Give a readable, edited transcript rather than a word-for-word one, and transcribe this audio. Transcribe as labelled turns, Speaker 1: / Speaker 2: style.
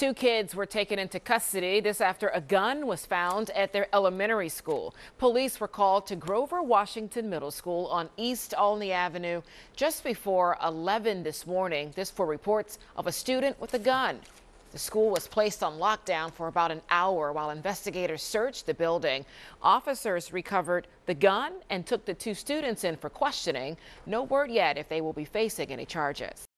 Speaker 1: Two kids were taken into custody. This after a gun was found at their elementary school. Police were called to Grover Washington Middle School on East Olney Avenue just before 11 this morning. This for reports of a student with a gun. The school was placed on lockdown for about an hour while investigators searched the building. Officers recovered the gun and took the two students in for questioning. No word yet if they will be facing any charges.